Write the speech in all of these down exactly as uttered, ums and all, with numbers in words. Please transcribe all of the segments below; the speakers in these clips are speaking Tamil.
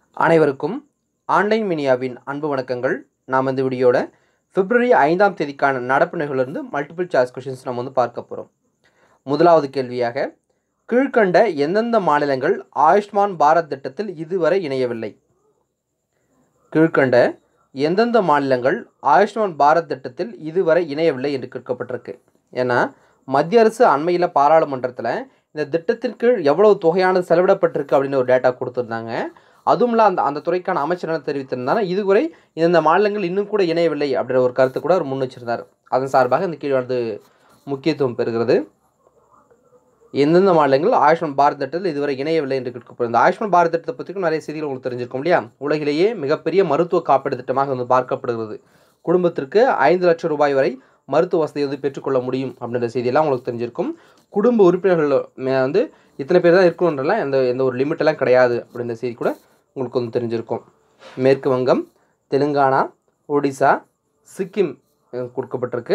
அனைவருக்கும் ஆன்லைன் மீடியாவின் அன்பு வணக்கங்கள். நாம் இந்த வீடியோட பிப்ரவரி ஐந்தாம் தேதிக்கான நடப்பு நிகழ்விலிருந்து மல்டிபிள் சாய்ஸ் கொஷின்ஸ் நம்ம வந்து பார்க்க போகிறோம். முதலாவது கேள்வியாக, கீழ்கண்ட எந்தெந்த மாநிலங்கள் ஆயுஷ்மான் பாரத் திட்டத்தில் இதுவரை இணையவில்லை? கீழ்கண்ட எந்தெந்த மாநிலங்கள் ஆயுஷ்மான் பாரத் திட்டத்தில் இதுவரை இணையவில்லை என்று கேட்கப்பட்டிருக்கு. ஏன்னா மத்திய அரசு அண்மையில் பாராளுமன்றத்தில் இந்த திட்டத்தின் கீழ் எவ்வளவு தொகையானது செலவிடப்பட்டிருக்கு அப்படின்னு ஒரு டேட்டா கொடுத்துருந்தாங்க. அதுவும் இல்லை, அந்த அந்த துறைக்கான அமைச்சர் என்ன தெரிவித்திருந்தாலும் இதுவரை இந்த மாநிலங்கள் இன்னும் கூட இணையவில்லை அப்படின்ற ஒரு கருத்து கூட அவர் முன் வச்சிருந்தார். அதன் சார்பாக இந்த கேள்வியானது முக்கியத்துவம் பெறுகிறது. எந்தெந்த மாநிலங்கள் ஆயுஷ்மான் பாரத் திட்டத்தில் இதுவரை இணையவில்லை என்று கேட்கப்படும். இந்த ஆயுஷ்மான் பாரத் திட்டத்தை பற்றிக்கும் நிறைய செய்திகள் உங்களுக்கு தெரிஞ்சிருக்கும் இல்லையா? உலகிலேயே மிகப்பெரிய மருத்துவ காப்பீடு திட்டமாக வந்து பார்க்கப்படுகிறது. குடும்பத்திற்கு ஐந்து லட்சம் ரூபாய் வரை மருத்துவ வசதியை வந்து பெற்றுக்கொள்ள முடியும் அப்படின்ற செய்தியெல்லாம் உங்களுக்கு தெரிஞ்சிருக்கும். குடும்ப உறுப்பினர்கள் வந்து இத்தனை பேர் தான் இருக்கணுன்றலாம் எந்த எந்த ஒரு லிமிட்டெல்லாம் கிடையாது அப்படின்ற செய்தி கூட உங்களுக்கு வந்து தெரிஞ்சிருக்கும். மேற்கு வங்கம், தெலுங்கானா, ஒடிசா, சிக்கிம் கொடுக்கப்பட்டிருக்கு.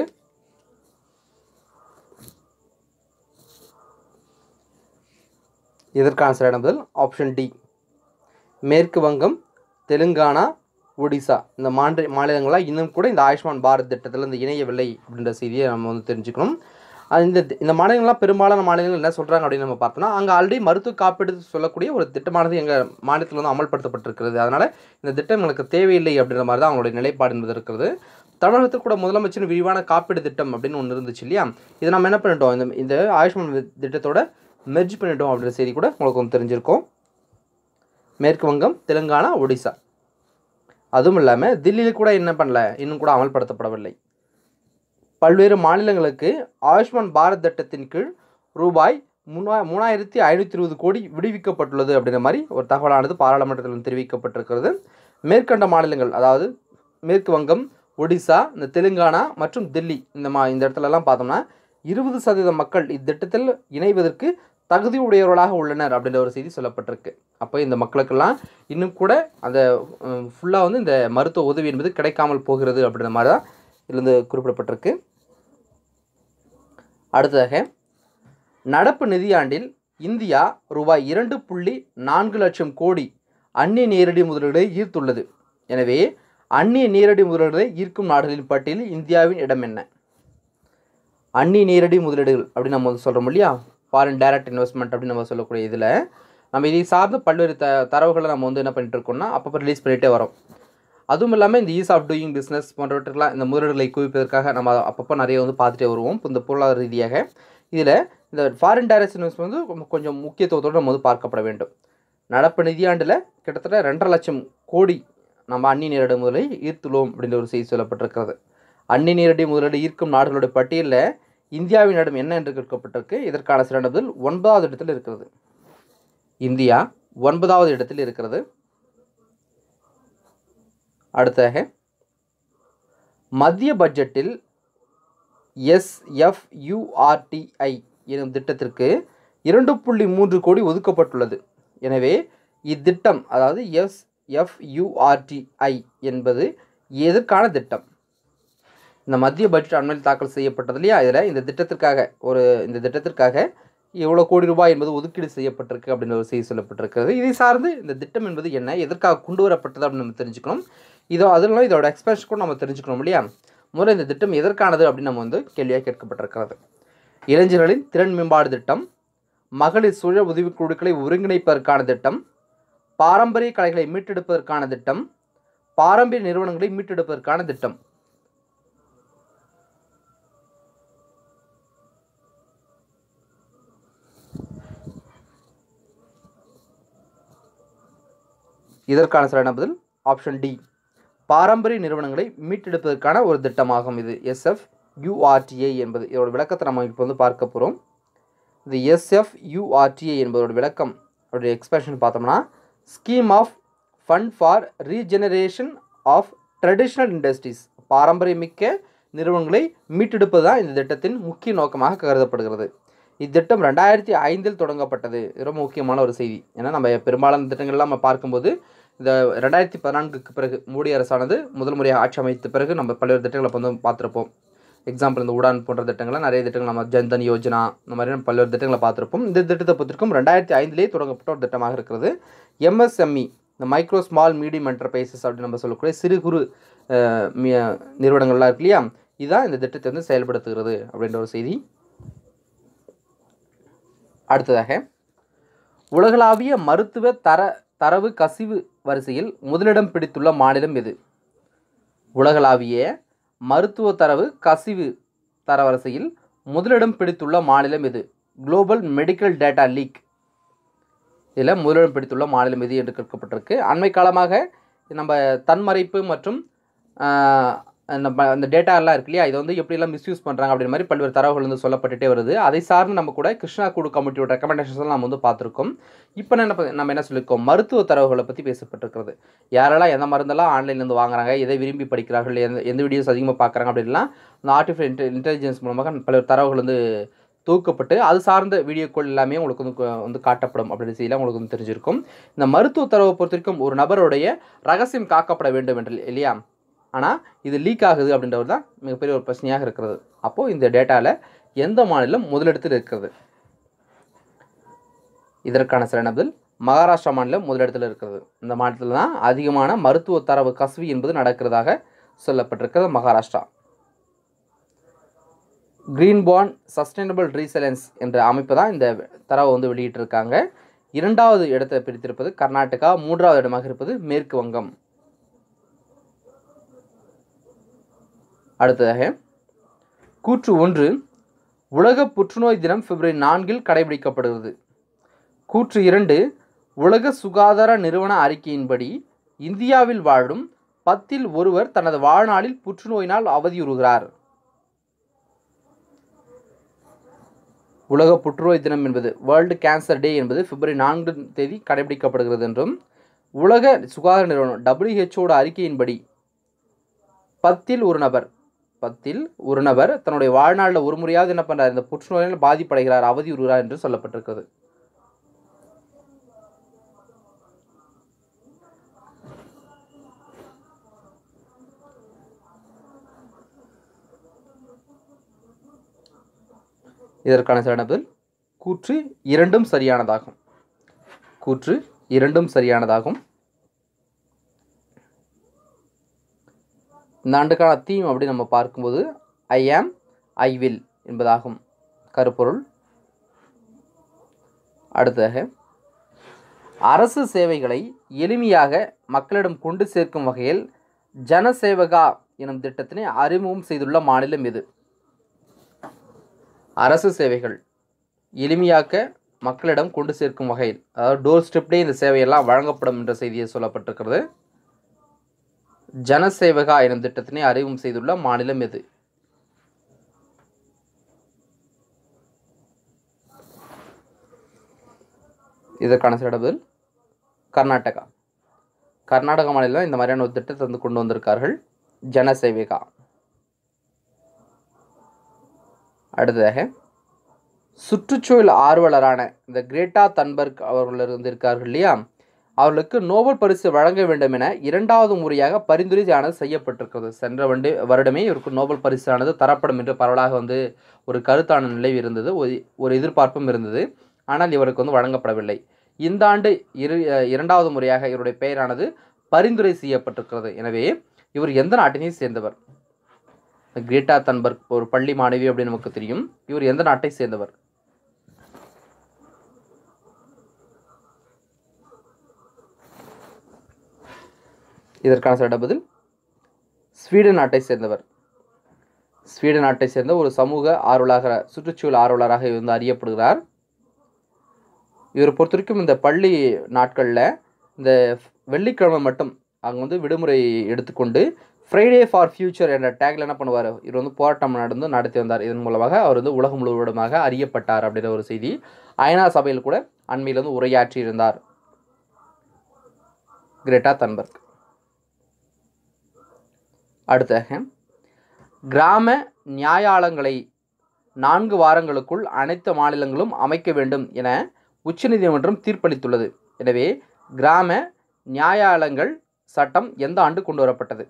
இதற்கான சரியான பதில் ஆப்ஷன் டி. மேற்கு வங்கம், தெலுங்கானா, ஒடிசா இந்த மாநில மாநிலங்களாக இன்னும் கூட இந்த ஆயுஷ்மான் பாரத் திட்டத்தில் இந்த இணையவில்லை அப்படின்ற செய்தியை நம்ம வந்து தெரிஞ்சுக்கணும். இந்த இந்த மாநிலங்கள்லாம் பெரும்பாலான மாநிலங்கள் என்ன சொல்கிறாங்க அப்படின்னு நம்ம பார்த்தோம்னா, அங்கே ஆல்ரெடி மருத்துவ காப்பீடு சொல்லக்கூடிய ஒரு திட்டமானது எங்கள் மாநிலத்தில் வந்து அமல்படுத்தப்பட்டிருக்கிறது. அதனால் இந்த திட்டம் எங்களுக்கு தேவையில்லை அப்படின்ற மாதிரி தான் அவங்களுடைய நிலைப்பாடு என்பது இருக்கிறது. தமிழகத்தில் கூட முதலமைச்சர் விரிவான காப்பீடு திட்டம் அப்படின்னு ஒன்று இருந்துச்சு இல்லையா? இதை நம்ம என்ன பண்ணிட்டோம், இந்த இந்த ஆயுஷ்மான் திட்டத்தோட மெர்ஜ் பண்ணிட்டோம் அப்படின்ற செய்தி கூட உங்களுக்கு வந்து தெரிஞ்சிருக்கும். மேற்கு வங்கம், தெலுங்கானா, ஒடிசா. அதுவும் இல்லாமல் தில்லியில் கூட என்ன பண்ணல, இன்னும் கூட அமல்படுத்தப்படவில்லை. பல்வேறு மாநிலங்களுக்கு ஆயுஷ்மான் பாரத் திட்டத்தின் கீழ் ரூபாய் மூணா மூணாயிரத்தி ஐநூற்றி இருபது கோடி விடுவிக்கப்பட்டுள்ளது அப்படின்ற மாதிரி ஒரு தகவலானது பாராளுமன்றத்தில் தெரிவிக்கப்பட்டிருக்கிறது. மேற்கண்ட மாநிலங்கள், அதாவது மேற்கு வங்கம், ஒடிசா, இந்த தெலுங்கானா மற்றும் தில்லி இந்த மா இந்த இடத்துலலாம் பார்த்தோம்னா இருபது சதவீத மக்கள் இத்திட்டத்தில் இணைவதற்கு தகுதி உடையவர்களாக உள்ளனர் அப்படின்ற ஒரு செய்தி சொல்லப்பட்டிருக்கு. அப்போ இந்த மக்களுக்கெல்லாம் இன்னும் கூட அந்த ஃபுல்லாக வந்து இந்த மருத்துவ உதவி என்பது கிடைக்காமல் போகிறது அப்படின்ற மாதிரி தான் இதிலிருந்து குறிப்பிடப்பட்டிருக்கு. அடுத்ததாக, நடப்பு நிதியாண்டில் இந்தியா ரூபாய் இரண்டு புள்ளி நான்கு லட்சம் கோடி அந்நிய நேரடி முதலீடுகளை ஈர்த்துள்ளது. எனவே அந்நிய நேரடி முதலீடுகளை ஈர்க்கும் நாடுகளின் பட்டியலில் இந்தியாவின் இடம் என்ன? அந்நிய நேரடி முதலீடுகள் அப்படின்னு நம்ம வந்து சொல்கிறோம் இல்லையா? ஃபாரின் டைரக்ட் இன்வெஸ்ட்மெண்ட் அப்படின்னு நம்ம சொல்லக்கூடிய இதில் நம்ம இதை சார்ந்த பல்வேறு த தரவுகளை நம்ம வந்து என்ன பண்ணிட்டு இருக்கோம்னா அப்பப்போ ரிலீஸ் பண்ணிகிட்டே வரோம். அதுவும் இல்லாமல் இந்த ஈஸ் ஆஃப் டூயிங் பிஸ்னஸ் போன்றவற்றுக்கெல்லாம் இந்த முதலீடுகளை குவிப்பதற்காக நம்ம அப்பப்போ நிறைய வந்து பார்த்துட்டே வருவோம். இந்த பொருளாதார ரீதியாக இதில் இந்த ஃபாரின் டைரக்ட் இன்வெஸ்ட்மெண்ட் வந்து கொஞ்சம் முக்கியத்துவத்தோடு நம்ம வந்து பார்க்கப்பட வேண்டும். நடப்பு நிதியாண்டில் கிட்டத்தட்ட ரெண்டரை லட்சம் கோடி நம்ம அந்நிய நேரடி முதலை ஈர்த்துள்ளோம் அப்படின்ற ஒரு செய்தி சொல்லப்பட்டிருக்கிறது. அந்நிய நேரடி முதலீடு ஈர்க்கும் நாடுகளுடைய பட்டியலில் இந்தியாவின் இடம் என்ன என்று கேட்கப்பட்டிருக்கு. இதற்கான சிறந்த பதில் ஒன்பதாவது இடத்தில் இருக்கிறது. இந்தியா ஒன்பதாவது இடத்தில் இருக்கிறது. அடுத்ததாக, மத்திய பட்ஜெட்டில் எஸ்எஃப்யூஆர்டிஐ எனும் திட்டத்திற்கு இரண்டு புள்ளி மூன்று கோடி ஒதுக்கப்பட்டுள்ளது. எனவே இத்திட்டம், அதாவது எஸ்எஃப்யூஆர்டிஐ என்பது எதற்கான திட்டம்? இந்த மத்திய பட்ஜெட் அண்மையில் தாக்கல் செய்யப்பட்டது இல்லையா? இதில் இந்த திட்டத்திற்காக ஒரு இந்த திட்டத்திற்காக எவ்வளோ கோடி ரூபாய் என்பது ஒதுக்கீடு செய்யப்பட்டிருக்கு அப்படின்னு ஒரு செய்தி சொல்லப்பட்டிருக்கிறது. இதை சார்ந்து இந்த திட்டம் என்பது என்ன, எதற்காக கொண்டு வரப்பட்டது அப்படின்னு நம்ம தெரிஞ்சுக்கணும். இதோ அதனால இதோட எக்ஸ்பிரஷன் கூட நம்ம தெரிஞ்சுக்கணும் இல்லையா? முதல்ல இந்த திட்டம் எதற்கானது அப்படின்னு நம்ம வந்து கேள்வியாக கேட்கப்பட்டிருக்கிறது. இளைஞர்களின் திறன் மேம்பாடு திட்டம், மகளிர் சுய உதவிக் குழுக்களை ஒருங்கிணைப்பதற்கான திட்டம், பாரம்பரிய கலைகளை மீட்டெடுப்பதற்கான திட்டம், பாரம்பரிய நிறுவனங்களை மீட்டெடுப்பதற்கான திட்டம். இதற்கான சரியான பதில் ஆப்ஷன் டி. பாரம்பரிய நிறுவனங்களை மீட்டெடுப்பதற்கான ஒரு திட்டமாகும் இது எஸ்எஃப்யூஆர்டிஐ என்பது. இதோட விளக்கத்தை நம்ம இப்போ வந்து பார்க்க போகிறோம். இது எஸ்எஃப்யூஆர்டிஐ என்பதோட விளக்கம், அதோட எக்ஸ்பிரஷன் பார்த்தோம்னா, scheme of fund for regeneration of traditional industries. பாரம்பரியமிக்க நிறுவனங்களை மீட்டெடுப்பது தான் இந்த திட்டத்தின் முக்கிய நோக்கமாக கருதப்படுகிறது. இத்திட்டம் ரெண்டாயிரத்தி ஐந்தில் தொடங்கப்பட்டது. ரொம்ப முக்கியமான ஒரு செய்தி. ஏன்னா நம்ம பெரும்பாலான திட்டங்கள்லாம் நம்ம பார்க்கும்போது இந்த ரெண்டாயிரத்தி பதினான்குக்கு பிறகு மோடி அரசானது முதல் முறையாக ஆட்சி அமைத்த பிறகு நம்ம பல்வேறு திட்டங்களை வந்து பார்த்துருப்போம். எக்ஸாம்பிள் இந்த உடான் போன்ற திட்டங்கள்லாம் நிறைய திட்டங்கள் நம்ம ஜன்தன் யோஜனா இந்த மாதிரி பல்வேறு திட்டங்களை பார்த்துருப்போம். இந்த திட்டத்தை பொறுத்திருக்கும் ரெண்டாயிரத்தி ஐந்திலே தொடங்கப்பட்ட ஒரு திட்டமாக இருக்கிறது. எம்எஸ்எம்இ இந்த மைக்ரோ ஸ்மால் மீடியம் என்டர்பிரைசஸ் அப்படின்னு நம்ம சொல்லக்கூடிய சிறு குறு நிறுவனங்கள்லாம் இருக்கு இல்லையா, இதுதான் இந்த திட்டத்தை வந்து செயல்படுத்துகிறது அப்படின்ற ஒரு செய்தி. அடுத்ததாக, உலகளாவிய மருத்துவ தர தரவு கசிவு வரிசையில் முதலிடம் பிடித்துள்ள மாநிலம் எது? உலகளாவிய மருத்துவ தரவு கசிவு தரவரிசையில் முதலிடம் பிடித்துள்ள மாநிலம் எது? குளோபல் மெடிக்கல் டேட்டா லீக் இதில் முதலிடம் பிடித்துள்ள மாநிலம் எது என்று கேட்கப்பட்டிருக்கு. அண்மை காலமாக நம்ம தன்மறைப்பு மற்றும் நம்ம அந்த டேட்டா எல்லாம் இருக்கு இல்லையா, இதை வந்து எப்படிலாம் மிஸ்யூஸ் பண்ணுறாங்க அப்படின்ற மாதிரி பல்வேறு தரவுகள் வந்து சொல்லப்பட்டுட்டே வருது. அதை சார்ந்து நம்ம கூட கிருஷ்ணா குழு கமிட்டியோட ரெக்கமெண்டேஷன்ஸ் நம்ம வந்து பார்த்துருக்கோம். இப்போ என்ன நம்ம என்ன சொல்லியிருக்கோம், மருத்துவ தரவுகளை பற்றி பேசப்பட்டிருக்கிறது. யாரெல்லாம் எந்த மருந்தெல்லாம் ஆன்லைன்லேருந்து வாங்குறாங்க, எதை விரும்பி படிக்கிறார்கள், எந்த எந்த வீடியோஸ் அதிகமாக பார்க்குறாங்க அப்படின்லாம் இந்த ஆர்டிஃபிஷியல் இன்டெலிஜென்ஸ் மூலமாக பல்வேறு தரவுகள் வந்து தொகுக்கப்பட்டு அது சார்ந்த வீடியோக்கள் எல்லாமே உங்களுக்கு வந்து வந்து காட்டப்படும் அப்படின்னு செய்யலாம் உங்களுக்கு வந்து தெரிஞ்சிருக்கும். இந்த மருத்துவ தரவை பொறுத்த வரைக்கும் ஒரு நபருடைய ரகசியம் காக்கப்பட வேண்டும் என்று இல்லையா, ஆனால் இது லீக் ஆகுது அப்படின்றது தான் மிகப்பெரிய ஒரு பிரச்சனையாக இருக்கிறது. அப்போது இந்த டேட்டாவில் எந்த மாநிலம் முதலிடத்தில் இருக்கிறது? இதற்கான சரியான பதில் மகாராஷ்டிரா மாநிலம் முதலிடத்தில் இருக்கிறது. இந்த மாநிலத்தில் தான் அதிகமான மருத்துவ தரவு கசிவு என்பது நடக்கிறதாக சொல்லப்பட்டிருக்கிறது, மகாராஷ்டிரா. கிரீன்பார்ன் சஸ்டைனபிள் ரீசைலன்ஸ் என்ற அமைப்பு தான் இந்த தரவை வந்து வெளியிட்டிருக்காங்க. இரண்டாவது இடத்தை பிடித்திருப்பது கர்நாடகா, மூன்றாவது இடமாக இருப்பது மேற்கு வங்கம். அடுத்ததாக, கூற்று ஒன்று, உலக புற்றுநோய் தினம் பிப்ரவரி நான்கில் கடைபிடிக்கப்படுகிறது. கூற்று இரண்டு, உலக சுகாதார நிறுவன அறிக்கையின்படி இந்தியாவில் வாழும் பத்தில் ஒருவர் தனது வாழ்நாளில் புற்றுநோயினால் அவதியுறுகிறார். உலக புற்றுநோய் தினம் என்பது வேர்ல்டு கேன்சர் டே என்பது பிப்ரவரி நான்காம் தேதி கடைபிடிக்கப்படுகிறது என்றும், உலக சுகாதார நிறுவனம் டபிள்யூஹெச்ஓட அறிக்கையின்படி பத்தில் ஒரு நபர் பத்தில் ஒரு நபர் தன்னுடைய வாழ்நாளில் ஒரு முறையாவது என்ன பண்ணுறார், இந்த புற்றுநோயால் பாதிப்படைகிறார், அவதியுறுகிறார் என்று சொல்லப்பட்டிருக்கிறது. இதற்கான சரியான பதில் கூற்று இரண்டும் சரியானதாகும். கூற்று இரண்டும் சரியானதாகும். இந்த ஆண்டுக்கான தீம் அப்படி நம்ம பார்க்கும்போது ஐ ஆம் ஐ வில் என்பதாகும் கருப்பொருள். அடுத்ததாக, அரசு சேவைகளை எளிமையாக மக்களிடம் கொண்டு சேர்க்கும் வகையில் ஜனசேவகா எனும் திட்டத்தினை அறிமுகம் செய்துள்ள மாநிலம் எது? அரசு சேவைகள் எளிமையாக்க மக்களிடம் கொண்டு சேர்க்கும் வகையில், அதாவது டோர் ஸ்டெப்டே இந்த சேவையெல்லாம் வழங்கப்படும் என்ற செய்தியை சொல்லப்பட்டிருக்கிறது. ஜனசேவகா எனும் திட்டத்தினை அறிமுகம் செய்துள்ள மாநிலம் எது? இதற்கான சரியான பதில் கர்நாடகா. கர்நாடகா மாநிலம் இந்த மாதிரியான ஒரு திட்டத்தை வந்து கொண்டு வந்திருக்கார்கள், ஜனசேவகா. அடுத்ததாக, சுற்றுச்சூழல் ஆர்வலரான இந்த கிரேட்டா தன்பர்க் அவர்கள் இருந்திருக்கார்கள் இல்லையா, அவர்களுக்கு நோபல் பரிசு வழங்க வேண்டும் என இரண்டாவது முறையாக பரிந்துரையானது செய்யப்பட்டிருக்கிறது. சென்ற வண்டு வருடமே இவருக்கு நோபல் பரிசானது தரப்படும் என்று பரவலாக வந்து ஒரு கருத்தான நிலை இருந்தது, ஒரு எதிர்பார்ப்பும் இருந்தது. ஆனால் இவருக்கு வந்து வழங்கப்படவில்லை. இந்த ஆண்டு இரு இரண்டாவது முறையாக இவருடைய பெயரானது பரிந்துரை செய்யப்பட்டிருக்கிறது. எனவே இவர் எந்த நாட்டினை சேர்ந்தவர்? கிரேட்டா தன்பர்க் ஒரு பள்ளி மாணவி அப்படின்னு நமக்கு தெரியும். இவர் எந்த நாட்டை சேர்ந்தவர்? இதற்கான சரியான பதில் ஸ்வீடன் நாட்டை சேர்ந்தவர். ஸ்வீடன் நாட்டை சேர்ந்த ஒரு சமூக ஆர்வலராக, சுற்றுச்சூழல் ஆர்வலராக இருந்து அறியப்படுகிறார். இவர் பொறுத்த வரைக்கும் இந்த பள்ளி நாட்களில் இந்த வெள்ளிக்கிழமை மட்டும் அங்கே வந்து விடுமுறை எடுத்துக்கொண்டு ஃப்ரைடே ஃபார் ஃபியூச்சர் என்ற டேக்ல என்ன பண்ணுவார், இவர் வந்து போராட்டம் நடந்து நடத்தி வந்தார். இதன் மூலமாக அவர் வந்து உலகம் முழுவதுமாக அறியப்பட்டார் அப்படின்ற ஒரு செய்தி. ஐநா சபையில் கூட அண்மையில் வந்து உரையாற்றி இருந்தார் கிரேட்டா தன்பர்க். அடுத்ததாக, கிராம நியாயாலயங்களை நான்கு வாரங்களுக்குள் அனைத்து மாநிலங்களும் அமைக்க வேண்டும் என உச்சநீதிமன்றம் தீர்ப்பளித்துள்ளது. எனவே கிராம நியாயாலயங்கள் சட்டம் எந்த ஆண்டு கொண்டு வரப்பட்டது?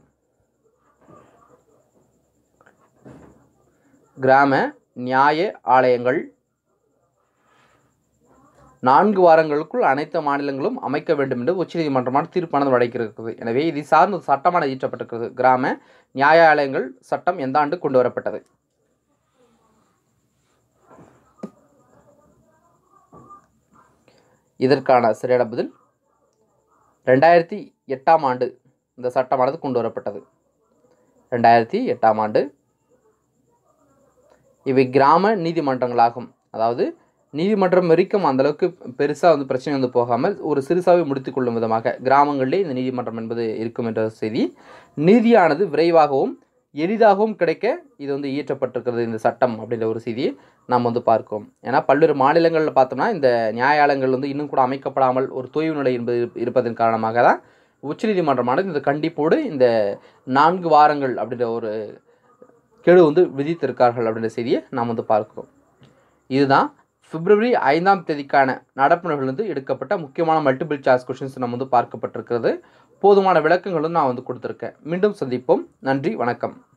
கிராம நியாய ஆலயங்கள் நான்கு வாரங்களுக்குள் அனைத்து மாநிலங்களும் அமைக்க வேண்டும் என்று உச்சநீதிமன்றமான தீர்ப்பானது வழங்கியிருக்கிறது. எனவே இது சார்ந்த சட்டமான இயற்றப்பட்டிருக்கிறது. கிராம நியாயாலயங்கள் சட்டம் எந்த ஆண்டு கொண்டு வரப்பட்டது? இதற்கான சரியான பதில் ரெண்டாயிரத்தி எட்டாம் ஆண்டு இந்த சட்டமானது கொண்டு வரப்பட்டது. ரெண்டாயிரத்தி எட்டாம் ஆண்டு. இவை கிராம நீதிமன்றங்களாகும். அதாவது நீதிமன்றம் வரைக்கும் அந்தளவுக்கு பெருசாக வந்து பிரச்சனை வந்து போகாமல் ஒரு சிறுசாகவே முடித்து கொள்ளும் விதமாக கிராமங்களிலே இந்த நீதிமன்றம் என்பது இருக்கும் என்ற செய்தி. நீதியானது விரைவாகவும் எளிதாகவும் கிடைக்க இது வந்து இயற்றப்பட்டிருக்கிறது இந்த சட்டம் அப்படின்ற ஒரு செய்தியை நாம் வந்து பார்க்கிறோம். ஏன்னா பல்வேறு மாநிலங்களில் பார்த்தோம்னா இந்த நியாயாலயங்கள் வந்து இன்னும் கூட அமைக்கப்படாமல் ஒரு தொய்வு நிலை என்பது இருப்பதன் காரணமாக தான் உச்சநீதிமன்றமானது இந்த கண்டிப்போடு இந்த நான்கு வாரங்கள் அப்படின்ற ஒரு கெடு வந்து விதித்திருக்கார்கள் அப்படின்ற செய்தியை நாம் வந்து பார்க்கிறோம். இதுதான் பிப்ரவரி ஐந்தாம் தேதிக்கான நடப்புகள் வந்து எடுக்கப்பட்ட முக்கியமான மல்டிபிள் சாய்ஸ் கொஸ்டின்ஸ் நம்ம வந்து பார்க்கப்பட்டிருக்கிறது. போதுமான விளக்கங்களும் நான் வந்து கொடுத்துருக்கேன். மீண்டும் சந்திப்போம். நன்றி, வணக்கம்.